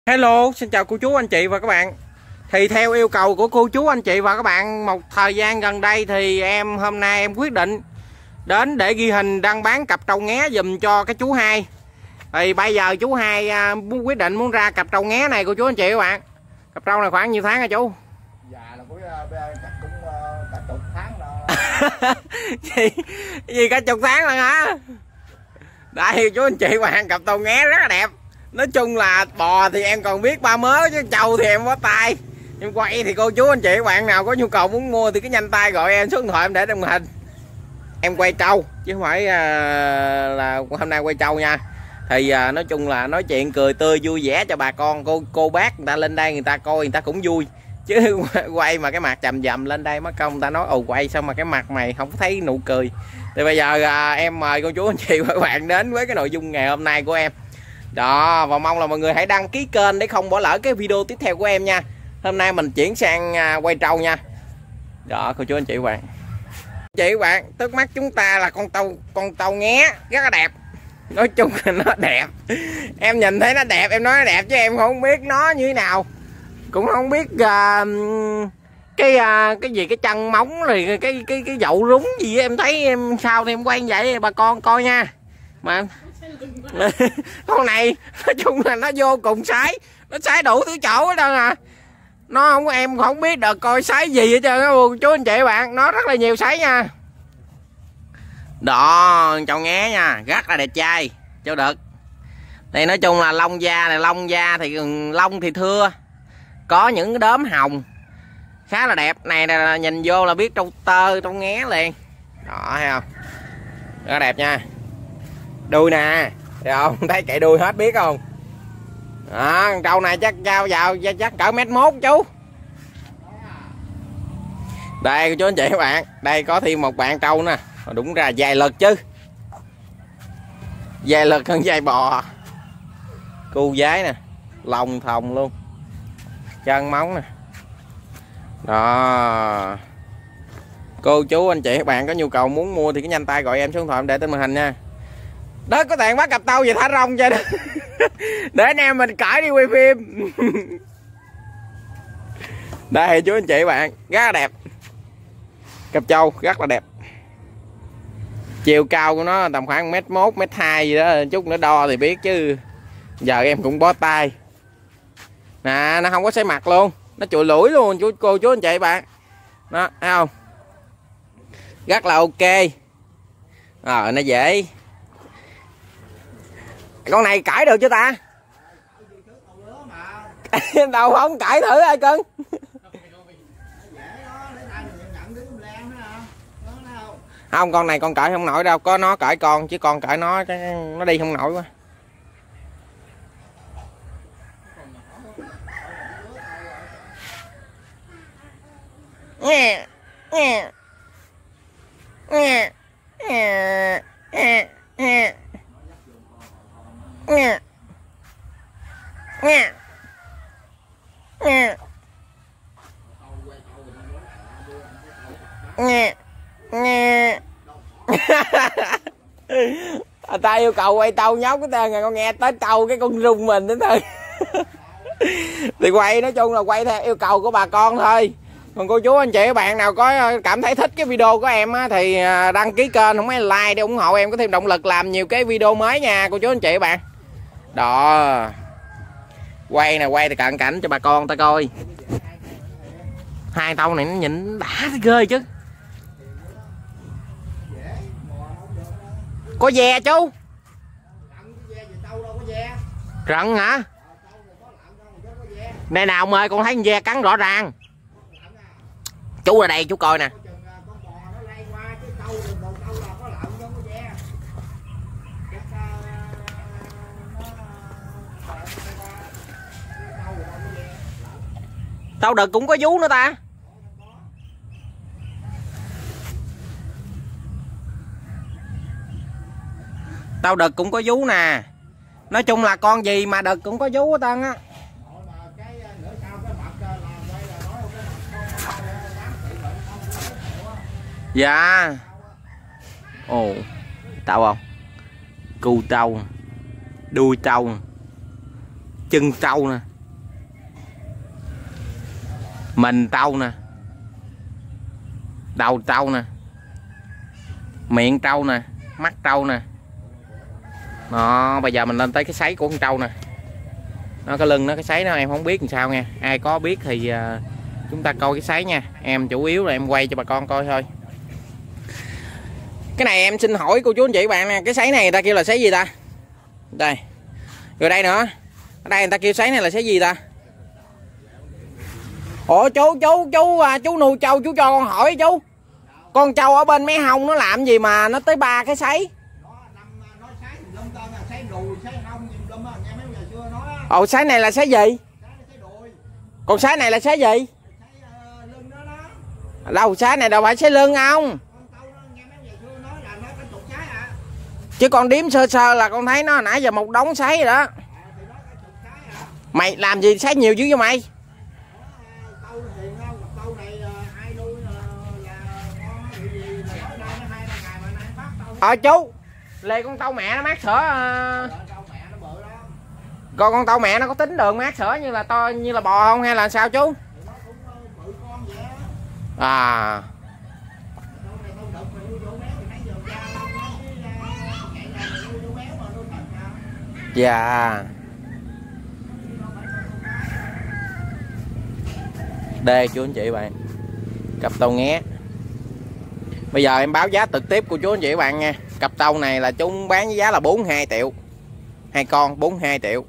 Hello, xin chào cô chú anh chị và các bạn. Thì theo yêu cầu của cô chú anh chị và các bạn, một thời gian gần đây thì hôm nay em quyết định đến để ghi hình đăng bán cặp trâu nghé dùm cho cái chú Hai. Thì bây giờ chú Hai quyết định muốn ra cặp trâu nghé này cô chú anh chị các bạn. Cặp trâu này khoảng nhiêu tháng hả chú? Dạ là cũng cả chục tháng rồi. gì cả chục tháng rồi hả? Đây chú anh chị các bạn, cặp trâu nghé rất là đẹp. Nói chung là bò thì em còn biết ba mớ, chứ trâu thì em có tay. Em quay thì cô chú anh chị các bạn nào có nhu cầu muốn mua thì cứ nhanh tay gọi em, số điện thoại em để trong màn hình. Em quay trâu chứ không phải là hôm nay quay trâu nha. Thì nói chung là nói chuyện cười tươi vui vẻ cho bà con cô bác người ta lên đây người ta coi người ta cũng vui. Chứ quay mà cái mặt chầm chầm lên đây mất công người ta nói ồ quay sao mà cái mặt mày không thấy nụ cười. Thì bây giờ em mời cô chú anh chị và các bạn đến với cái nội dung ngày hôm nay của em. Đó, và mong là mọi người hãy đăng ký kênh để không bỏ lỡ cái video tiếp theo của em nha. Hôm nay mình chuyển sang quay trâu nha. Đó, cô chú anh chị các bạn. Chị các bạn, trước mắt chúng ta là con trâu nghé rất là đẹp. Nói chung là nó đẹp. Em nhìn thấy nó đẹp, em nói nó đẹp chứ em không biết nó như thế nào. Cũng không biết cái gì cái chân móng rồi cái dậu rúng gì em thấy em sao thì em quay vậy bà con coi nha. Mà con này nói chung là nó vô cùng sái, nó sái đủ thứ chỗ hết trơn à. Nó không, em không biết được coi sái gì hết trơn á chú anh chị bạn, nó rất là nhiều sái nha. Đó, trâu nghé nha, rất là đẹp trai cho được. Thì nói chung là lông da này, lông da thì lông thì thưa, có những cái đốm hồng khá là đẹp. Này là nhìn vô là biết trâu tơ, trâu nghé liền. Đó thấy không, rất là đẹp nha. Đuôi nè, thấy không, thấy chạy đuôi hết biết không. Đó, trâu này chắc trao vào chắc cỡ 1m chú. Đây chú anh chị các bạn, đây có thêm một bạn trâu nè, đúng ra dài lực chứ, dài lực hơn dài bò. Cu giái nè, lông thòng luôn, chân móng nè. Đó, cô chú anh chị các bạn có nhu cầu muốn mua thì cứ nhanh tay gọi em, số điện thoại em để trên màn hình nha. Đó, có tiền bắt cặp tâu về thả rong cho đó. Để anh em mình cởi đi quay phim. Đây chú anh chị bạn, rất là đẹp. Cặp trâu rất là đẹp. Chiều cao của nó tầm khoảng 1m1, 1m2 gì đó, chút nữa đo thì biết chứ. Giờ em cũng bó tay. Nè, nó không có xoay mặt luôn, nó chùi lũi luôn cô chú anh chị bạn. Đó, thấy không? Rất là ok. Rồi nó dễ. Con này cãi được chưa ta? Đâu không cãi thử ai cưng. Không, con này con cãi không nổi đâu, có nó cãi con chứ con cãi nó đi không nổi quá. Nghe nghe nghe nghe nghe nghe nghe nghe nghe nghe nghe. Ta yêu cầu quay trâu nhóc cái tên này, con nghe tới trâu cái con rung mình đến thôi. Thì quay nói chung là quay theo yêu cầu của bà con thôi. Còn cô chú anh chị các bạn nào có cảm thấy thích cái video của em á, thì đăng ký kênh không mấy like để ủng hộ em có thêm động lực làm nhiều cái video mới nha cô chú anh chị các bạn. Đó, quay nè, quay thì cận cảnh cho bà con ta coi. Hai tâu này nó nhìn đã ghê chứ. Có ve chú? Rận hả? Đây nào ông ơi, con thấy con ve cắn rõ ràng. Chú ở đây chú coi nè. Tao đực cũng có vú nữa ta. Tao đực cũng có vú nè. Nói chung là con gì mà đực cũng có vú hết trơn á. Dạ. Ồ, tao không? Cu trâu, đuôi trâu, chân trâu nè. Mình trâu nè, đầu trâu nè, miệng trâu nè, mắt trâu nè. Đó, bây giờ mình lên tới cái sấy của con trâu nè. Nó cái lưng nó cái sấy nó em không biết làm sao nha. Ai có biết thì chúng ta coi cái sấy nha. Em chủ yếu là em quay cho bà con coi thôi. Cái này em xin hỏi cô chú anh chị bạn nè, cái sấy này người ta kêu là sấy gì ta? Đây. Rồi đây nữa. Ở đây người ta kêu sấy này là sấy gì ta? Ủa chú nuôi trâu chú cho con hỏi chú. Con trâu ở bên mấy hông nó làm gì mà nó tới 3 cái sấy? Ồ, sấy này là sấy gì? Còn sấy này là sấy gì? Đâu sấy này đâu phải sấy lưng không? Chứ con điếm sơ sơ là con thấy nó nãy giờ một đống sấy rồi đó. Mày làm gì sấy nhiều dữ vậy mày? Chú lê con tâu mẹ nó mát sữa. Còn con tâu mẹ nó có tính đường mát sữa như là to như là bò không hay là sao chú? À. Dạ. Đây chú anh chị bạn, cặp tàu nghé. Bây giờ em báo giá trực tiếp của chú anh chị bạn nha. Cặp tàu này là chúng bán với giá là 42 triệu. Hai con 42 triệu.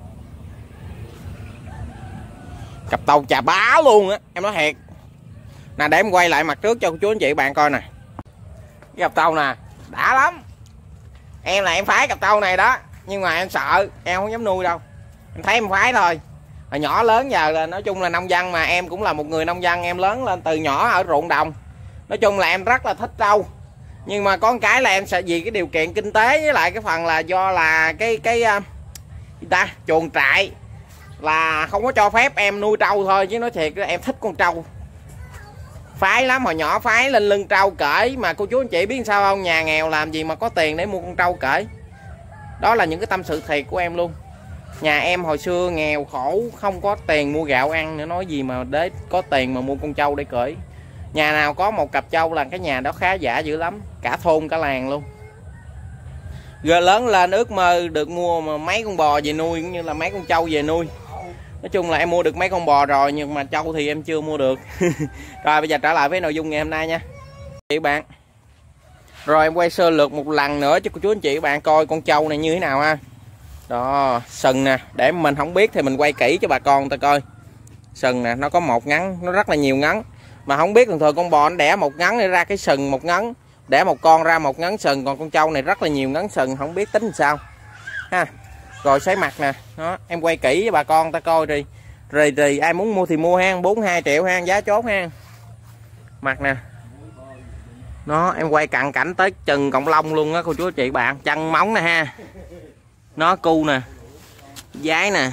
Cặp tàu chà bá luôn á, em nói thiệt. Nè để em quay lại mặt trước cho chú anh chị bạn coi nè. Cái cặp tàu nè, đã lắm. Em là em phái cặp tàu này đó, nhưng mà em sợ, em không dám nuôi đâu. Em thấy em phái thôi. Hồi nhỏ lớn giờ là nói chung là nông dân, mà em cũng là một người nông dân, em lớn lên từ nhỏ ở ruộng đồng. Nói chung là em rất là thích trâu. Nhưng mà có một cái là em sẽ vì cái điều kiện kinh tế với lại cái phần là do là cái chuồng trại là không có cho phép em nuôi trâu thôi, chứ nói thiệt em thích con trâu. Phái lắm, hồi nhỏ phái lên lưng trâu cởi, mà cô chú anh chị biết sao không, nhà nghèo làm gì mà có tiền để mua con trâu cởi. Đó là những cái tâm sự thiệt của em luôn. Nhà em hồi xưa nghèo khổ, không có tiền mua gạo ăn nữa, nói gì mà để có tiền mà mua con trâu để cởi. Nhà nào có một cặp trâu là cái nhà đó khá giả dữ lắm, cả thôn cả làng luôn. Giờ lớn lên ước mơ được mua mà mấy con bò về nuôi, cũng như là mấy con trâu về nuôi. Nói chung là em mua được mấy con bò rồi, nhưng mà trâu thì em chưa mua được. Rồi bây giờ trở lại với nội dung ngày hôm nay nha chị bạn. Rồi em quay sơ lược một lần nữa cho cô chú anh chị bạn coi con trâu này như thế nào ha. Đó, sừng nè, để mình không biết thì mình quay kỹ cho bà con ta coi. Sừng nè, nó có một ngắn, nó rất là nhiều ngắn. Mà không biết thường thường con bò nó đẻ một ngắn để ra cái sừng một ngắn, đẻ một con ra một ngắn sừng, còn con trâu này rất là nhiều ngắn sừng, không biết tính làm sao ha. Rồi sấy mặt nè, đó em quay kỹ với bà con ta coi đi. Rì ai muốn mua thì mua ha, 42 triệu ha, giá chốt ha. Mặt nè, nó em quay cận cảnh tới chừng cọng lông luôn á cô chú chị bạn. Chân móng nè ha, nó cu nè, dái nè,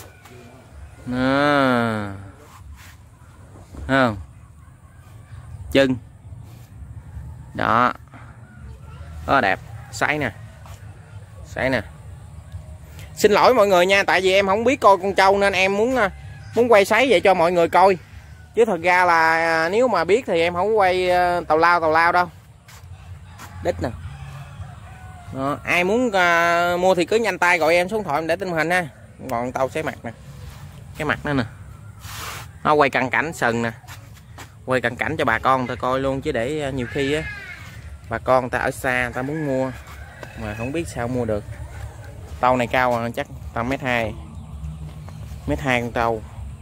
không chân đó, rất đẹp. Sấy nè, sấy nè. Xin lỗi mọi người nha, tại vì em không biết coi con trâu nên em muốn quay sấy vậy cho mọi người coi, chứ thật ra là nếu mà biết thì em không quay tào lao đâu. Đít nè. Đó, ai muốn mua thì cứ nhanh tay gọi em số điện thoại em để tên màn hình ha. Còn tàu sấy mặt nè, cái mặt nó nè, nó quay cận cảnh sừng nè, quay cận cảnh cho bà con người ta coi luôn, chứ để nhiều khi á bà con người ta ở xa người ta muốn mua mà không biết sao mua được. Tàu này cao chắc tầm 1m2 con tàu.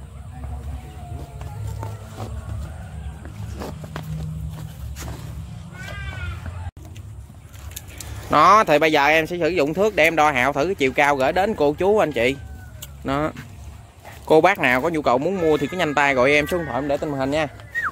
Nó thì bây giờ em sẽ sử dụng thước để em đo hạo thử cái chiều cao gửi đến cô chú anh chị. Nó cô bác nào có nhu cầu muốn mua thì cứ nhanh tay gọi em số điện thoại em để tên màn hình nha.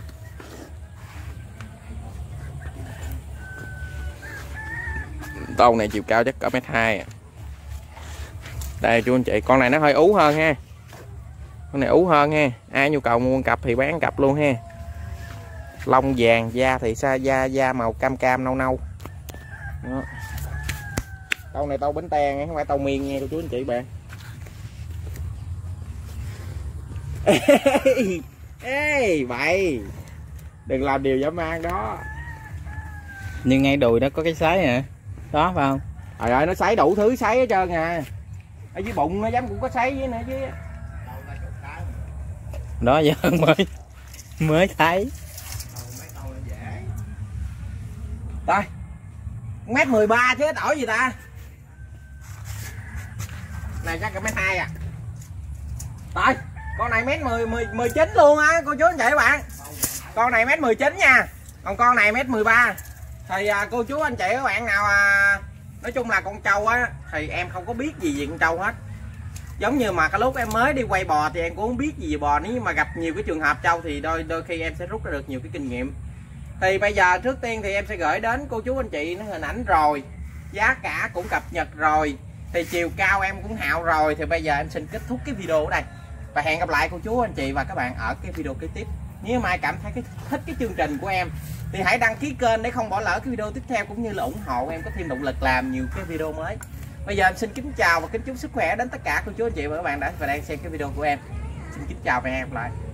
Tàu này chiều cao chắc cỡ 1m2. Đây chú anh chị, con này nó hơi ú hơn ha. Con này ú hơn ha. Ai nhu cầu mua cặp thì bán cặp luôn ha. Lông vàng, da thì da màu cam cam nâu nâu. Đó. Tàu này tàu Bến Tre không phải tàu miên nha cô chú anh chị bạn. Ê bậy, đừng làm điều dã man đó. Nhưng ngay đùi nó có cái sấy hả? Đó phải không? Trời ơi, nó sấy đủ thứ sấy hết trơn à. Ở dưới bụng nó dám cũng có sấy với nữa chứ. Đó giờ mới thấy. Rồi 1m13 chứ đổi gì ta. Này chắc là 1m2 à. Rồi con này 1m19 luôn á cô chú anh chị các bạn. Con này 1m19 nha. Còn con này 1m13. Thì cô chú anh chị các bạn nào nói chung là con trâu á thì em không có biết gì về con trâu hết. Giống như mà cái lúc em mới đi quay bò thì em cũng không biết gì về bò, nếu mà gặp nhiều cái trường hợp trâu thì đôi khi em sẽ rút ra được nhiều cái kinh nghiệm. Thì bây giờ trước tiên thì em sẽ gửi đến cô chú anh chị nó hình ảnh rồi, giá cả cũng cập nhật rồi, thì chiều cao em cũng hạo rồi. Thì bây giờ em xin kết thúc cái video ở đây và hẹn gặp lại cô chú anh chị và các bạn ở cái video kế tiếp. Nếu mà ai cảm thấy thích cái chương trình của em thì hãy đăng ký kênh để không bỏ lỡ cái video tiếp theo, cũng như là ủng hộ em có thêm động lực làm nhiều cái video mới. Bây giờ em xin kính chào và kính chúc sức khỏe đến tất cả cô chú anh chị và các bạn đã và đang xem cái video của em. Xin kính chào và hẹn gặp lại.